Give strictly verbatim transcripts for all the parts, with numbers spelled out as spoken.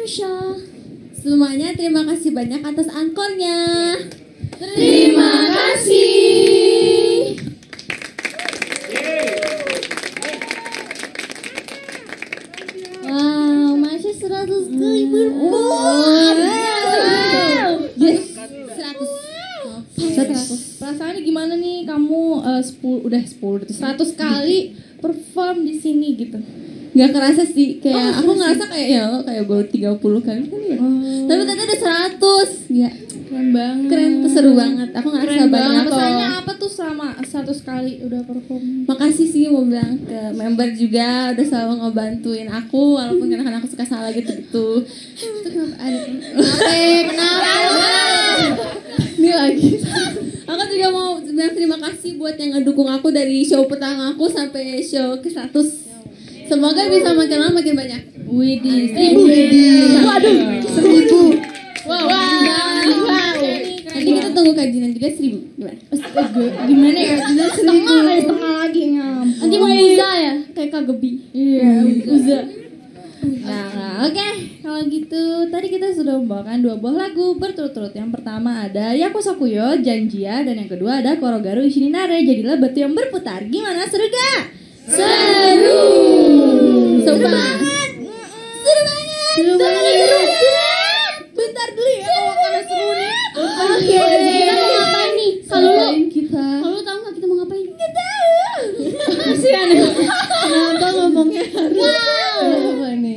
Amsha. Semuanya terima kasih banyak atas angkornya. Terima kasih. Wow, masih seratus ribu. Yes, seratus. Seratus. Perasaannya gimana nih kamu uh, sepuluh udah sepuluh seratus kali perform di sini gitu? Gak kerasa sih, kayak Oh, aku kerasa. ngerasa kayak ya kayak baru tiga puluh kali kan ya. Oh. Tapi ternyata ada seratus. Ya, Keren banget. keren, tuh seru banget. Aku ngerasa Keren banget. banyak kok. Pesannya apa tuh selama seratus kali udah perform? Makasih sih mau bilang ke member juga udah selalu ngebantuin aku walaupun kadang-kadang aku suka salah gitu-gitu. Kenapa? Kenapa? Ini lagi. Aku juga mau bilang terima kasih buat yang ngedukung aku dari show pertama aku sampai show ke seratus. Semoga bisa makin lama makin banyak. Widih, Seribu. Waduh, Seribu. wow, wow. Nanti kita tunggu kajian juga seribu. Gimana? Gimana ya? Kita Setengah lagi, setengah lagi ngam. Nanti mau uza ya? Kayak Kagebi. Iya, uza. Nah, Nah, oke, kalau gitu tadi kita sudah membawakan dua buah lagu berturut-turut. Yang pertama ada Yako Sakuyo, Janjia, dan yang kedua ada Korogaru Ishininare, Jadilah Batu yang Berputar. Gimana, seru gak? seru. Seru banget. Seru banget. Seru banget. Bentar dulu ya, kalau karena seru nih. Oke. Kita mau ngapain nih? Kalau lu, kita. kalau lu tahu nggak kita mau ngapain? Nggak tahu. Kasihan ya. Kenapa ngomongnya harus? Apa nih?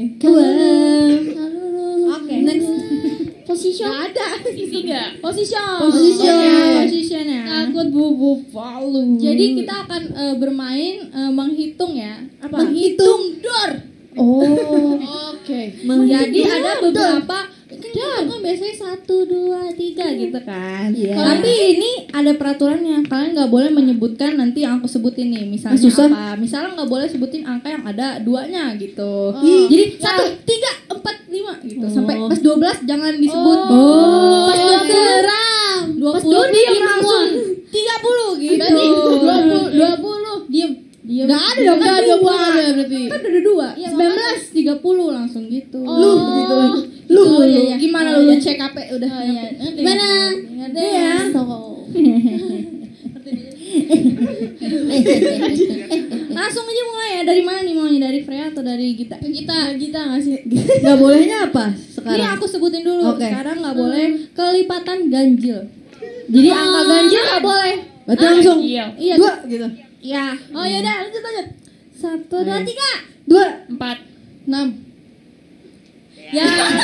Oke, next. Position. Gak ada. Isi gak? Position. Position. Oke, position ya. Takut bubu palu. Jadi kita akan eh, bermain eh, menghitung ya. Apa? Menghitung. door. Oh. Oke. Menghitung Jadi ada door. beberapa kan kan biasanya satu, dua, tiga gitu kan. Iya. Tapi ini ada peraturannya. Kalian nggak boleh menyebutkan nanti yang aku sebutin nih. Misalnya Susah. apa? Misalnya nggak boleh sebutin angka yang ada duanya gitu. Oh. Jadi Ya. satu, tiga, empat, lima gitu. Oh. Sampai pas dua belas jangan disebut. Oh, Pas dua puluh seram. dua Pas puluh dua diem diem langsung tiga puluh gitu. Berarti dua puluh dua puluh diem. Diem. Nggak ada dong, Kan nggak dua dua. ada berarti. Kan udah dua. Iya, sembilan belas tiga puluh langsung gitu. Oh. Lu gitu. Lu Oh, iya, iya. gimana Oh, lu iya. cek K P udah? Oh, iya. Gimana? Ngerti ya? Langsung aja mulai ya. Dari mana nih maunya? Dari Freya atau dari Gita? Kita, kita nggak sih? Gak bolehnya apa Ini sekarang? aku sebutin dulu. Oke. Sekarang nggak boleh kelipatan ganjil. Jadi angka ganjil nggak boleh. Berarti langsung Iya. Iya. dua gitu. Iya. Oh ya udah, lanjut lanjut. Satu, dua, Oke. tiga. Dua. Empat, enam. Ya.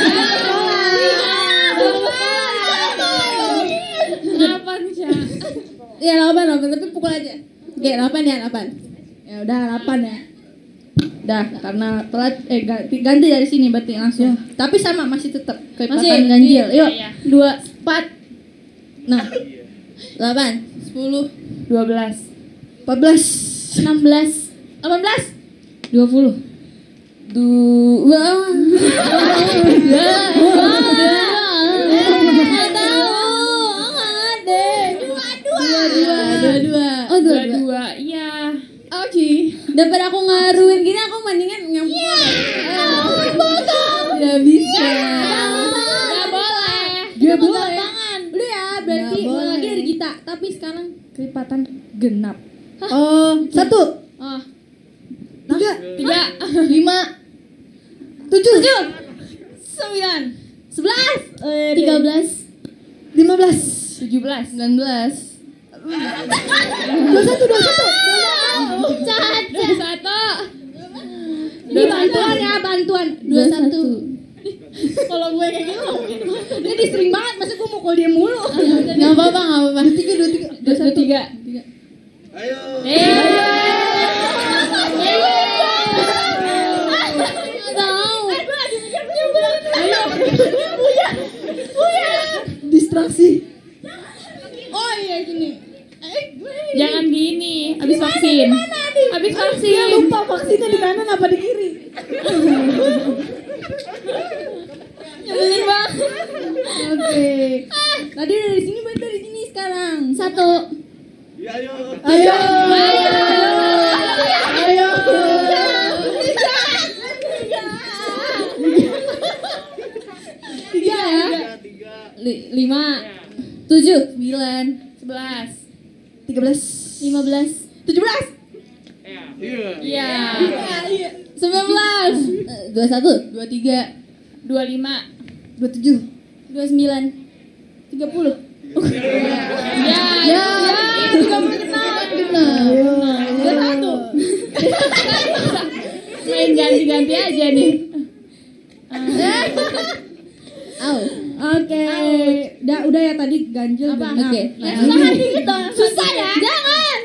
Delapan sih. Iya delapan delapan tapi pukul aja. Oke delapan ya delapan. Ya udah delapan ya. Udah karena telat eh ganti, ganti dari sini berarti langsung. Tapi sama masih tetap kelipatan Masih. ganjil. Yuk. Iya, iya. Dua, empat, Nah delapan. sepuluh, dua belas, Empat belas. enam belas, delapan belas, dua puluh. Dua. Dua, dua. Oh dua dua. Dua, iya. Oke. Daripada aku ngaruin gini aku mendingan nyampur. Gak bisa. Gak boleh. Gak boleh. Udah ya, berarti Nggak mulai lagi boleh. dari Gita. Tapi sekarang kelipatan genap. Oh satu. Oh, Tiga. tiga, Lima. Tujuh. sembilan, Sebelas. Tiga belas. Lima belas. tujuh belas, sembilan belas. Dua satu dua satu. Satu. Satu. Ini bantuan ya, bantuan. Dua satu. Kalau gue kayak gitu, jadi sering banget. Masa gue mukul dia mulu. Gak apa-apa gak apa-apa. Tiga dua tiga. Dua satu tiga. Ayo. Distraksi. Oh iya gini. Jangan gini, habis vaksin. Habis vaksin. Dia lupa vaksinnya di kanan apa di kiri. Nyebelin banget. Oke. Tadi dari sini, berarti dari sini sekarang. Satu. Ya, ayo. Ayo. Ayo. li- lima, tujuh, sembilan, sebelas. tiga belas, lima belas, tujuh belas, Iya. sembilan belas, dua satu, dua tiga, dua lima. dua tujuh, dua sembilan, tiga puluh. Ya. Ya, tiga puluh genap. dua satu. Main ganti-ganti aja nih. Au. Oke, udah udah ya tadi ganjil Apa? genap. Oke. Nah, Ya, susah ini- dikit dong. Susah ya? Jangan.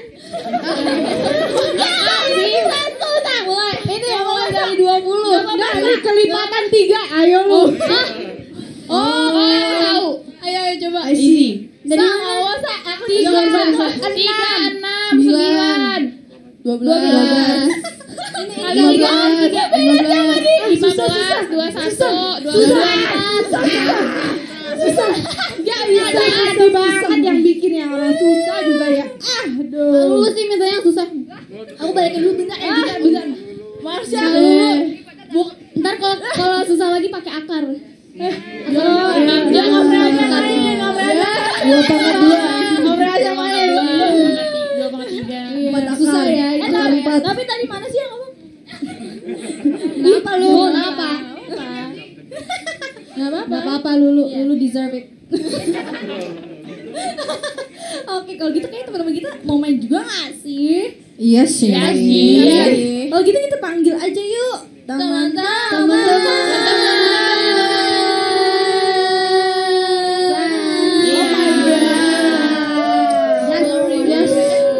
Jangan susah. Mulai. Ini yang mulai dari dua puluh. Nah, ini kelipatan tiga, ayo lu. Oh, tahu. Ayo, ayo coba. Easy. Dari awal sa- aku tiga, Tiga, enam, sembilan. dua belas. Kali tiga, tiga, lima belas, dua satu, dua dua. Gak bisa ada banget yang bikin yang orang susah juga ya. Ah, aduh. Lu sih minta yang susah. Aku balikin dulu bentar ya, bentar, bentar. Marsha, Dulu. Buk, ntar kalau kalau susah lagi pakai akar. Yo, dia ngobrol aja main, ngobrol aja. Dua pangkat dua, ngobrol aja main. Dua pangkat tiga. Empat akar. Susah ya, itu Eh, empat. tapi tadi mana sih yang ngomong? Kenapa lu? Kenapa? Gak apa-apa. Gak apa-apa, Lulu, Lulu deserve it. Oke, kalau gitu kayak teman-teman kita mau main juga gak sih? Iya sih. Iya sih. Iya. Kalau gitu kita panggil aja yuk. Teman-teman. Oh my god. Yes.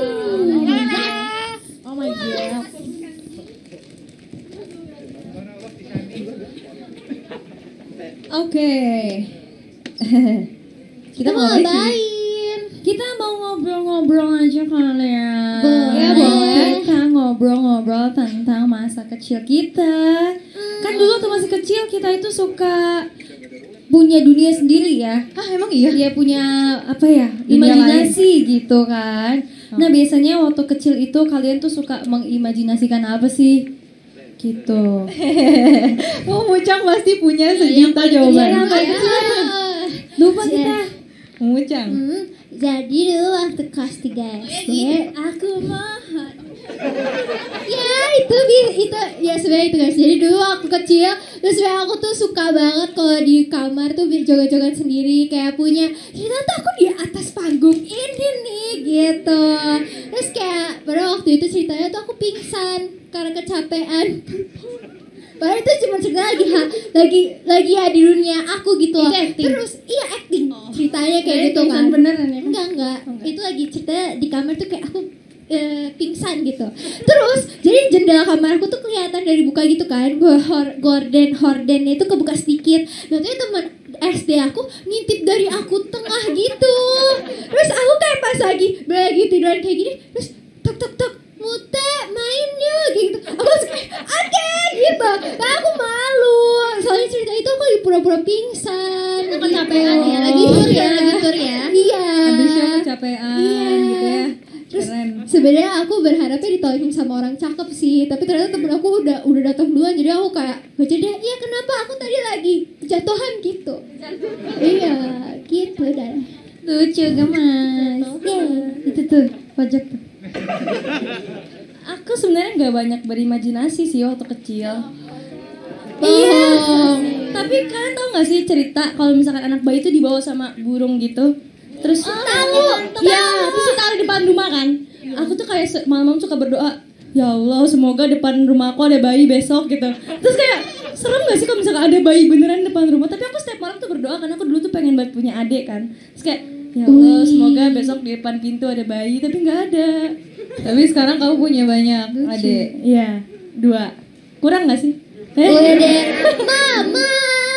Oh my god. Oke. Kita mau ngapain sih? ngapain? Kita mau ngobrol-ngobrol aja kali ya. Boleh. Ya, boleh. Kita ngobrol-ngobrol tentang masa kecil kita. Kan dulu waktu masih kecil kita itu suka punya dunia sendiri ya. Hah, emang iya? Dia punya apa ya? Dunia Imajinasi gitu kan. Nah, biasanya waktu kecil itu kalian tuh suka mengimajinasikan apa sih? Gitu. Oh, Mucang pasti punya sejuta jawaban. Iya, Ayo. Lupa kita. Mucang. Hmm, jadi dulu waktu kelas tiga S D aku mohon. Ya itu bi- itu ya sebenarnya itu guys. Jadi dulu waktu kecil terus sebenarnya aku tuh suka banget kalau di kamar tuh joget-joget sendiri kayak punya ternyata aku di atas panggung ini nih gitu. Terus kayak pada waktu itu ceritanya tuh aku pingsan karena kecapean. Padahal itu cuma cerita lagi ha, lagi lagi ya di dunia aku gitu loh. Terus iya acting ceritanya kayak gitu kan. Beneran ya? Enggak enggak. Itu lagi cerita di kamar tuh kayak aku e, pingsan gitu. Terus jadi jendela kamar aku tuh kelihatan dari buka gitu kan. Gue hor, gorden hordennya itu kebuka sedikit. Nah tuh teman S D aku ngintip dari aku tengah gitu. Terus aku kayak pas lagi lagi tiduran kayak gini, terus tok tok tok Mute main yuk gitu. Aku langsung kayak oke gitu. Nah aku malu. Soalnya cerita itu aku lagi pura-pura pingsan. Aku kecapean ya. Lagi tur ya, lagi tur ya. Iya. Habisnya kecapean Iya. gitu ya. Terus Keren. sebenarnya aku berharapnya ditolongin sama orang cakep sih, tapi ternyata temen aku udah udah datang duluan, jadi aku kayak baca deh, iya kenapa aku tadi lagi jatuhan gitu. Iya, gitu dah. Lucu gemas. Yeay. Itu tuh pojok tuh. Aku sebenarnya nggak banyak berimajinasi sih waktu kecil. Iya. Tapi kalian tahu nggak sih cerita kalau misalkan anak bayi itu dibawa sama burung gitu? Terus tahu. Ya, terus ditaruh di depan rumah kan? Aku tuh kayak se- malam-malam suka berdoa, ya Allah semoga depan rumahku ada bayi besok gitu. Terus kayak serem gak sih kalau misalkan ada bayi beneran depan rumah? Tapi aku setiap malam tuh berdoa karena aku dulu tuh pengen banget punya adik kan. Terus kayak ya Allah semoga besok di depan pintu ada bayi, tapi nggak ada. Tapi sekarang kamu punya banyak adik. Iya, dua. Kurang gak sih? Boleh deh, mama.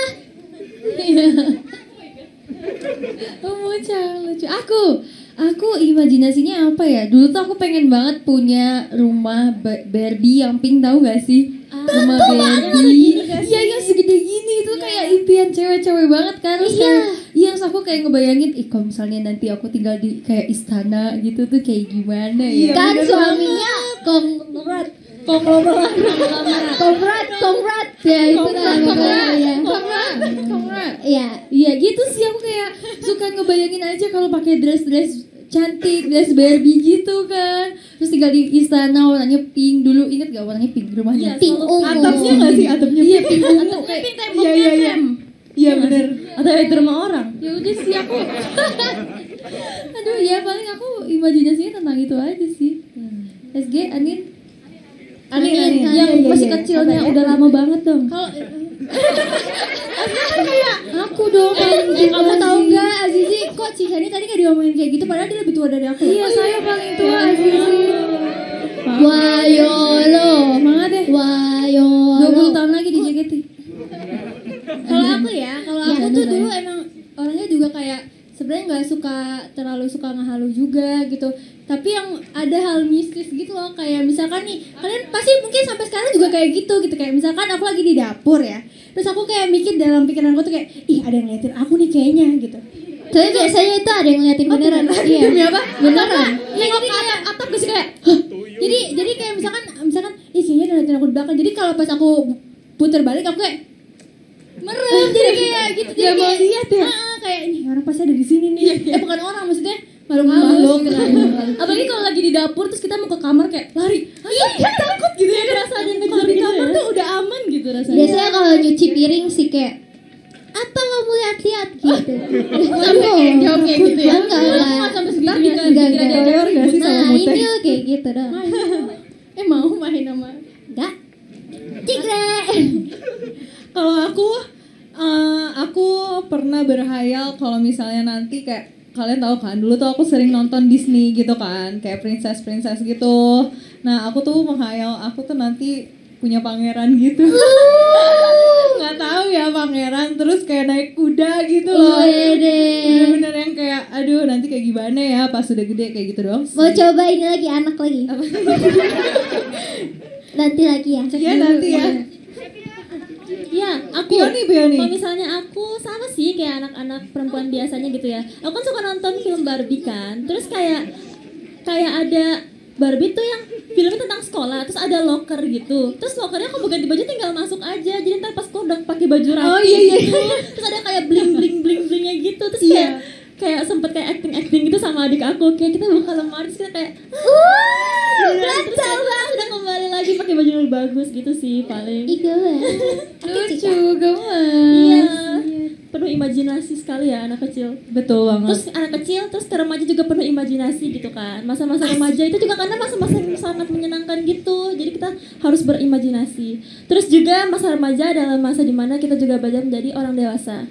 Oh, bocah lucu. Aku, aku imajinasinya apa ya? Dulu tuh aku pengen banget punya rumah ba- Barbie yang pink, tahu gak sih? Rumah Barbie. Iya, yang segede gini itu kayak impian cewek-cewek banget kan. Terus kayak, iya, terus aku kayak ngebayangin, ih kalau misalnya nanti aku tinggal di kayak istana gitu tuh kayak gimana ya? Kan suaminya konglomerat. Konglomerat. Kongrat, kongrat ya itu kan ya. Kongrat. Kongrat. Iya. Iya gitu sih, aku kayak suka ngebayangin aja kalau pakai dress-dress cantik, dress Barbie gitu kan. Terus tinggal di istana warnanya pink. Dulu inget gak warnanya pink rumahnya? Pink ungu. Atapnya nggak sih atapnya? Iya, pink ungu kayak Pink Iya iya iya. Iya benar. atau itu rumah orang. Ya udah sih aku. Aduh, ya paling aku imajinasinya tentang itu aja sih. S G Anin Anin, Anin, Anin. Anin. yang iya, masih iya. kecilnya Apa ya? udah lama banget dong. Kalau Aku dong paling Eh, kamu tahu nggak Azizi kok Cihani tadi nggak diomongin kayak gitu padahal dia lebih tua dari aku. Iya, saya paling tua Azizi. Wayolo. Semangat deh. Wayolo. dua puluh tahun lagi di J K T. Kalau aku ya, kalau Iya, aku bener, tuh ya. dulu emang orangnya juga kayak sebenarnya nggak suka terlalu suka ngehalu juga gitu. Tapi yang ada hal mistis gitu loh, kayak misalkan nih kalian pasti mungkin sampai sekarang juga kayak gitu gitu kayak misalkan aku lagi di dapur ya, terus aku kayak mikir dalam pikiran aku tuh kayak ih ada yang ngeliatin aku nih kayaknya gitu. Tapi biasanya itu ada yang ngeliatin beneran. Iya. Demi apa? Beneran. Iya, ke atap, atap gak sih kayak Jadi jadi kayak misalkan misalkan ih kayaknya ada ngeliatin aku di belakang. Jadi kalau pas aku puter balik aku kayak merem jadi kayak gitu jadi Gak mau kayak, lihat ya? ah, kayak ini orang pasti ada di sini nih. Eh bukan orang maksudnya makhluk halus Makhluk. gitu kan. Apalagi kalau lagi di dapur terus kita mau ke kamar kayak lari. Iya takut gitu ya Rasanya ngejar kalau di gitu kamar ya. tuh udah aman gitu rasanya. Biasanya kalau nyuci piring sih kayak apa kamu lihat-lihat gitu. sampai kayak jawab kayak gitu ya. Enggak enggak. Nggak sampai Enggak segitunya. enggak Dikira enggak. diajar nggak sih sama Nah Mute? ini kayak gitu dong. Eh mau main sama Enggak. Cigre. Kalau aku, eh, aku pernah berhayal kalau misalnya nanti kayak kalian tahu kan, dulu tuh aku sering nonton Disney gitu kan, kayak princess-princess gitu. Nah, aku tuh menghayal aku tuh nanti punya pangeran gitu. Nggak tahu ya pangeran, terus kayak naik kuda gitu loh. Wede. Bener-bener yang kayak, aduh nanti kayak gimana ya pas udah gede kayak gitu doang. Mau coba ini lagi anak lagi. Nanti lagi ya. Ya nanti ya. Iya, aku. Pioni, Pioni. Kalau misalnya aku sama sih kayak anak-anak perempuan biasanya gitu ya. Aku kan suka nonton film Barbie kan. Terus kayak kayak ada Barbie tuh yang filmnya tentang sekolah, terus ada locker gitu. Terus lockernya aku mau ganti baju tinggal masuk aja. Jadi ntar pas aku udah pakai baju rapi Oh, iya, iya. gitu. Terus ada kayak bling bling bling blingnya gitu. Terus Iya. kayak kayak sempet kayak acting acting gitu sama adik aku. Kayak kita buka lemari terus kita kayak Uh, terus kayak udah kembali lagi pakai baju yang lebih bagus gitu sih paling. Ih gemes. Lucu, gemes. Iya. Penuh imajinasi sekali ya anak kecil. Betul banget. Terus anak kecil, terus ke remaja juga penuh imajinasi gitu kan. Masa-masa remaja itu juga karena masa-masa yang sangat menyenangkan gitu. Jadi kita harus berimajinasi. Terus juga masa remaja adalah masa dimana kita juga belajar menjadi orang dewasa.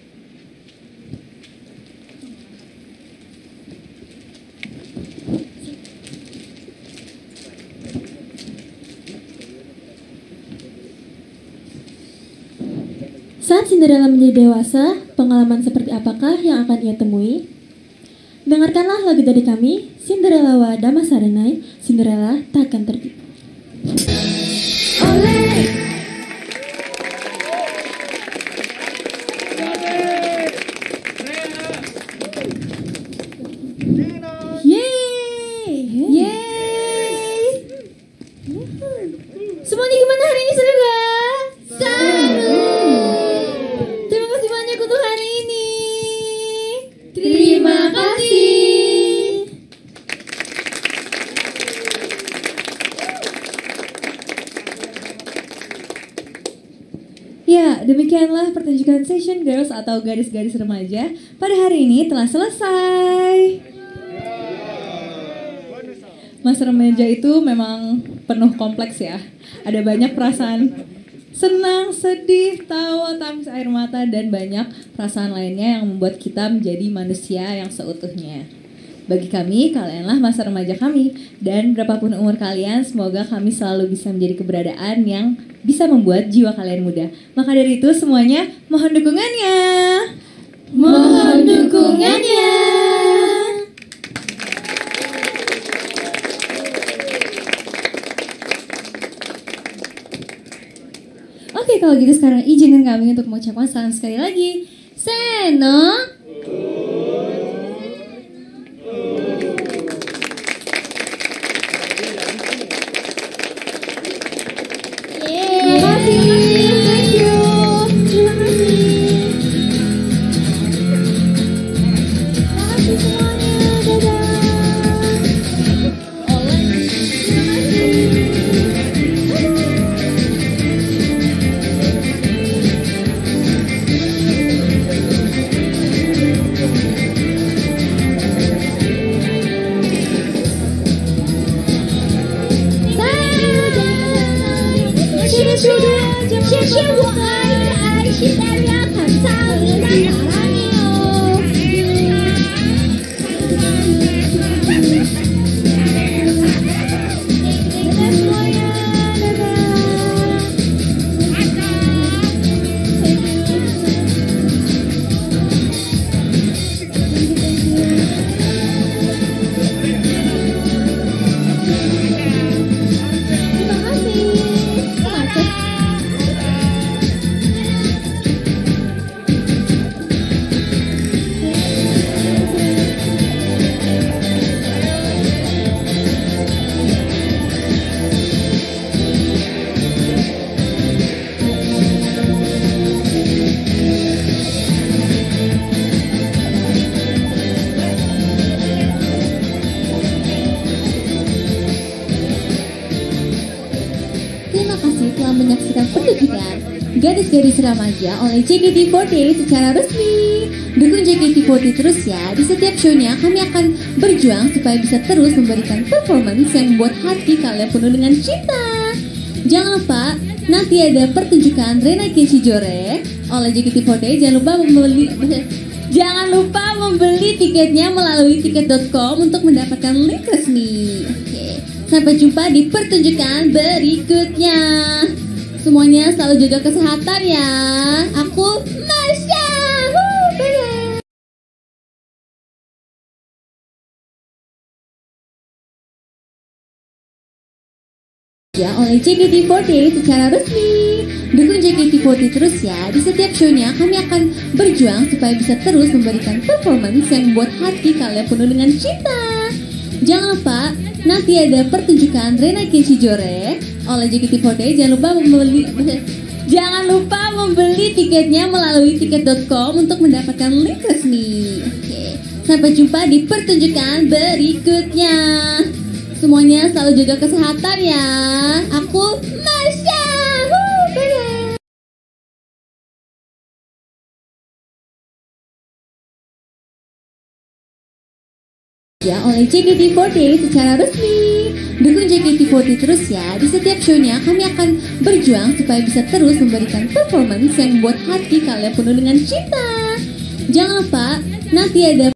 Saat Cinderella menjadi dewasa, pengalaman seperti apakah yang akan ia temui? Dengarkanlah lagu dari kami, Cinderella wa Damasarenai, Cinderella takkan tertipu. Yeay. Yeay. Semuanya gimana hari ini, seru gak? Seru. Terima kasih banyak untuk hari ini. Terima kasih. Ya, demikianlah pertunjukan Session Girls atau gadis-gadis remaja pada hari ini telah selesai. Masa remaja itu memang penuh kompleks ya. Ada banyak perasaan senang, sedih, tawa, tangis air mata, dan banyak perasaan lainnya yang membuat kita menjadi manusia yang seutuhnya. Bagi kami, kalianlah masa remaja kami. Dan berapapun umur kalian, semoga kami selalu bisa menjadi keberadaan yang bisa membuat jiwa kalian muda. Maka dari itu semuanya, mohon dukungannya. Mohon dukungannya. Oke, kalau gitu sekarang izinin kami untuk mengucapkan salam sekali lagi. Seno. Tapi akan saling sarangi oh. Dadah semuanya, dadah. Terima kasih. Macet. Terima kasih telah menyaksikan pertunjukan Gadis-Gadis Remaja oleh J K T empat puluh delapan secara resmi. Dukung J K T empat puluh delapan terus ya. Di setiap shownya kami akan berjuang supaya bisa terus memberikan performance yang membuat hati kalian penuh dengan cinta. Jangan lupa nanti ada pertunjukan Renaikin Shijore oleh J K T empat puluh delapan. Jangan lupa membeli Jangan lupa membeli tiketnya melalui tiket dot com untuk mendapatkan link resmi. Oke. Sampai jumpa di pertunjukan berikutnya. Semuanya selalu jaga kesehatan ya. Aku Masya. Woo, bye-bye. Ya oleh J K T empat puluh delapan secara resmi. Dukung J K T empat puluh delapan terus ya. Di setiap shownya kami akan berjuang supaya bisa terus memberikan performance yang membuat hati kalian penuh dengan cinta. Jangan lupa nanti ada pertunjukan Renaikin Shijore oleh J K T empat puluh delapan. Jangan lupa membeli Jangan lupa membeli tiketnya melalui tiket dot com untuk mendapatkan link resmi. Oke. Sampai jumpa di pertunjukan berikutnya. Semuanya selalu jaga kesehatan ya. Aku Masya. Woo, bye-bye. Ya oleh J K T empat puluh delapan secara resmi. Dukung J K T empat puluh delapan terus ya. Di setiap shownya kami akan berjuang supaya bisa terus memberikan performance yang membuat hati kalian penuh dengan cinta. Jangan lupa nanti ada